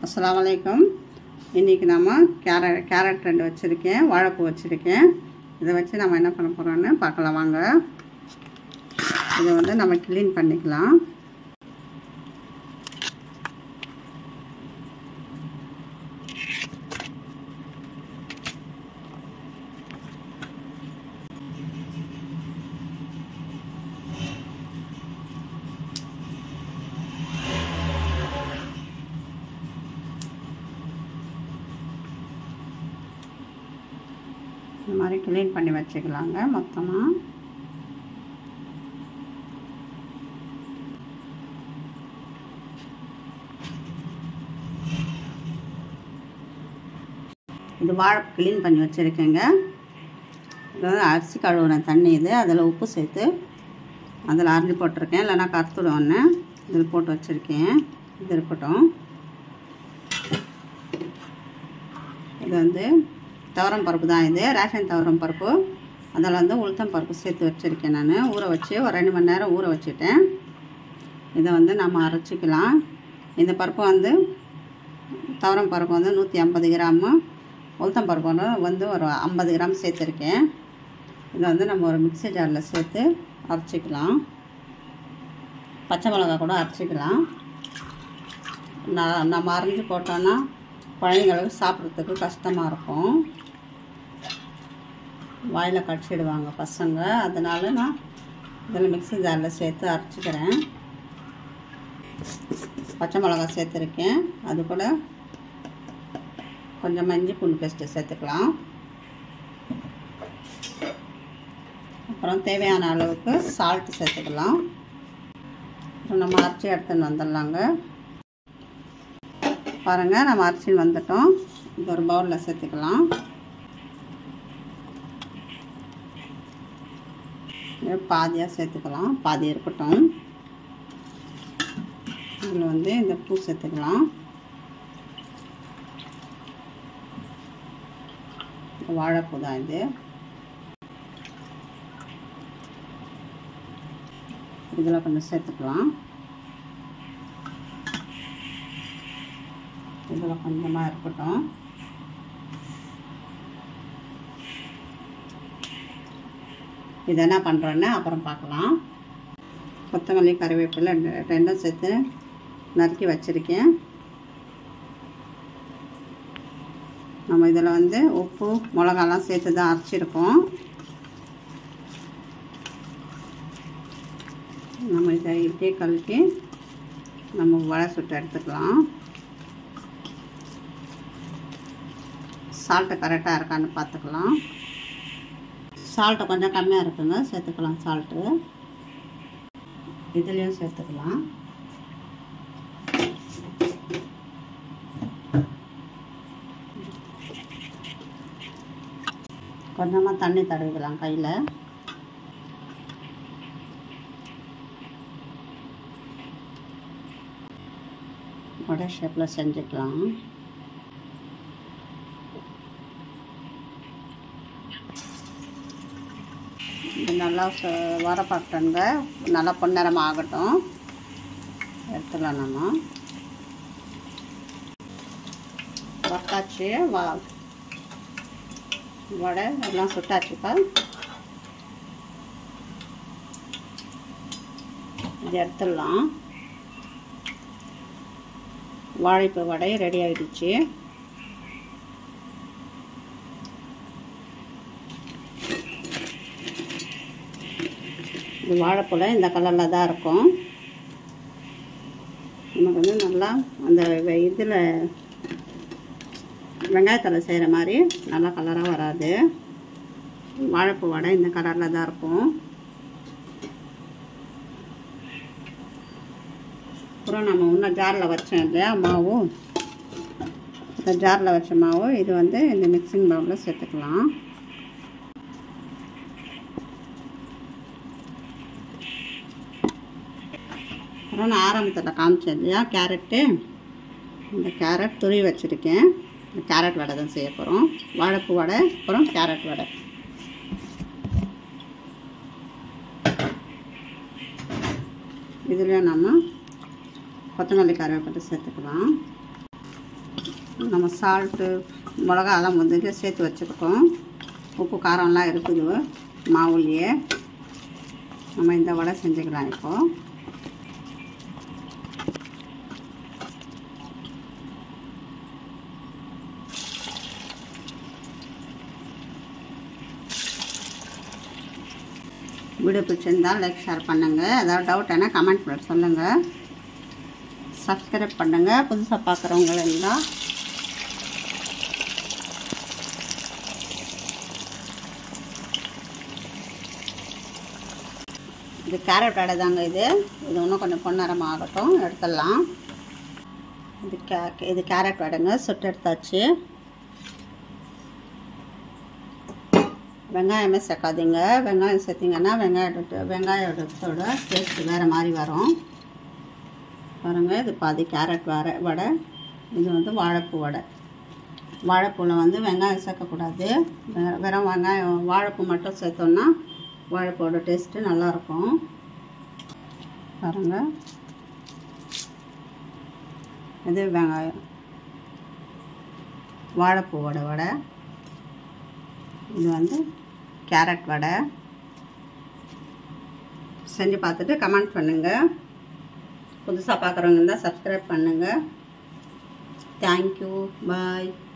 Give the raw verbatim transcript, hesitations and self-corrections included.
अस्सलाम वालेकुम। इनकी नाम कैरेट कैरेट ரெண்டு வச்சிருக்கேன், வாழைப்பூ வச்சிருக்கேன். இதை வச்சு நம்ம என்ன பண்ண போறோம்னு பார்க்கலாம் வாங்க. இதை வந்து நம்ம க்ளீன் பண்ணிக்கலாம். இந்த மாதிரி க்ளீன் பண்ணி வச்சுக்கலாங்க மொத்தமாக. இது வாழை க்ளீன் பண்ணி வச்சுருக்கேங்க. இது வந்து அரிசி கழுவுன தண்ணி, இது அதில் உப்பு சேர்த்து அதில் அரிஞ்சு போட்டிருக்கேன், இல்லைன்னா கருத்துடுவோன்னு இதில் போட்டு வச்சுருக்கேன். இது இருக்கட்டும். இது வந்து துவரம் பருப்பு தான், இது ரேஷன் துவரம் பருப்பு. அதில் வந்து உளுத்தம் பருப்பு சேர்த்து வச்சுருக்கேன். நான் ஊற வச்சு ஒரு ரெண்டு மணி நேரம் ஊற வச்சுட்டேன். இதை வந்து நம்ம அரைச்சிக்கலாம். இந்த பருப்பு வந்து துவரம் பருப்பு வந்து நூற்றி ஐம்பது கிராமு, உளுத்தம் பருப்பு வந்து ஒரு ஐம்பது கிராம் சேர்த்துருக்கேன். இதை வந்து நம்ம ஒரு மிக்ஸி ஜாரில் சேர்த்து அரைச்சிக்கலாம். பச்சை மிளகா கூட அரைச்சிக்கலாம். நான் நம்ம அரைஞ்சி போட்டோன்னா குழந்தைங்களுக்கு சாப்பிட்றதுக்கு கஷ்டமாக இருக்கும், வாயில் கடிச்சிடுவாங்க பசங்க. அதனால் நான் இதில் மிக்ஸி ஜாரில் சேர்த்து அரைச்சிக்கிறேன். பச்சை மிளகா சேர்த்துருக்கேன். அது கூட கொஞ்சம் மஞ்சள் பூண்டு பேஸ்ட்டு சேர்த்துக்கலாம். அப்புறம் தேவையான அளவுக்கு சால்ட்டு சேர்த்துக்கலாம். நம்ம அரைச்சி எடுத்துன்னு வந்துடலாங்க. பாருங்கள், நம்ம அரிசின்னு வந்துட்டோம். இது ஒரு பவுலில் சேர்த்துக்கலாம். பாதியாக சேர்த்துக்கலாம், பாதி இருக்கட்டும். இதில் வந்து இந்த பூ சேர்த்துக்கலாம். வாழைப்பூ தான் இது. இதில் கொஞ்சம் சேர்த்துக்கலாம். இதில் கொஞ்சமாக இருக்கட்டும். இது என்ன பண்ணுறோன்னு அப்புறம் பார்க்கலாம். கொத்தமல்லி கறிவேப்பிலை ரெண்டும் சேர்த்து நறுக்கி வச்சுருக்கேன். நம்ம இதில் வந்து உப்பு மிளகாலாம் சேர்த்து தான் அரைச்சிருக்கோம். நம்ம இதை இப்படியே கலக்கி நம்ம வடை சுட்டு எடுத்துக்கலாம். சால்ட்டு கரெக்டாக இருக்கான்னு பார்த்துக்கலாம். சால்ட்டு கொஞ்சம் கம்மியாக இருக்குங்க, சேர்த்துக்கலாம். சால்ட்டு இதுலேயும் சேர்த்துக்கலாம். கொஞ்சமாக தண்ணி தடவிக்கலாம் கையில். வடை ஷேப்பில் செஞ்சுக்கலாம். இது நல்லா வர பார்த்துங்க, நல்லா பொன்னிறமாக ஆகட்டும். எடுத்துக்கலாம். நம்ம வட்டாச்சு, வா வடை எல்லாம் சுட்டாச்சுப்பா. இது எடுத்துடலாம். வாழைப்பூ வடை ரெடி ஆகிடுச்சு. இது வாழைப்பூல இந்த கலரில் தான் இருக்கும். நமக்கு வந்து நல்லா அந்த இதில் வெங்காயத்தில் செய்கிற மாதிரி நல்லா கலராக வராது. வாழைப்பூ வடை இந்த கலரில் தான் இருக்கும். அப்புறம் நம்ம இன்னும் ஜாரில் வச்சோம் இல்லையா மாவு, இந்த ஜாரில் வச்ச மாவு இது வந்து இந்த மிக்சிங் பவுலில் சேர்த்துக்கலாம். அப்புறம் நான் ஆரம்பத்தில் காமிச்சேன் இல்லையா கேரட்டு, இந்த கேரட் துருவி வச்சுருக்கேன். இந்த கேரட் வடை தான் செய்ய போகிறோம். வாழைப்பூ வடை அப்புறம் கேரட் வடை. இதில் நம்ம கொத்தமல்லி கருவேப்பிலை சேர்த்துக்கலாம். நம்ம சால்ட்டு மிளகாலாம் வந்து சேர்த்து வச்சுருக்கோம். உப்பு காரம்லாம் இருக்குது மாவுலேயே. நம்ம இந்த வடை செஞ்சுக்கலாம் இப்போது. வீடியோ பிடிச்சிருந்தால் லைக் ஷேர் பண்ணுங்கள். ஏதாவது டவுட்னா கமெண்ட் பண்ண சொல்லுங்கள். சப்ஸ்கிரைப் பண்ணுங்கள் புதுசாக பார்க்குறவங்க இருந்தால். இது கேரட் வடை தாங்க. இது இது இன்னும் கொஞ்சம் பொன்னரமாக ஆகட்டும், எடுத்துடலாம். இது கே இது கேரட் வடைங்க, சுட்டு எடுத்தாச்சு. வெங்காயமே சேர்க்காதீங்க. வெங்காயம் சேர்த்திங்கன்னா வெங்காயத்தோட வெங்காயத்தோட டேஸ்ட்டு வேறு மாதிரி வரும் பாருங்கள். இது பாதி கேரட் வடை வடை இது வந்து வாழைப்பூ வடை. வாழைப்பூவில் வந்து வெங்காயம் சேர்க்கக்கூடாது. வெறும் வெங்காயம் வாழைப்பூ மட்டும் சேர்த்தோன்னா வாழைப்பூவோட டேஸ்ட்டு நல்லாயிருக்கும் பாருங்கள். இது வெங்காயம் வாழைப்பூ வடை வடை. இது வந்து கேரட் வடை. செஞ்சு பார்த்துட்டு கமெண்ட் பண்ணுங்கள். புதுசாக பார்க்குறவங்க இருந்தால் சப்ஸ்கிரைப் பண்ணுங்கள். தேங்க்யூ, பாய்.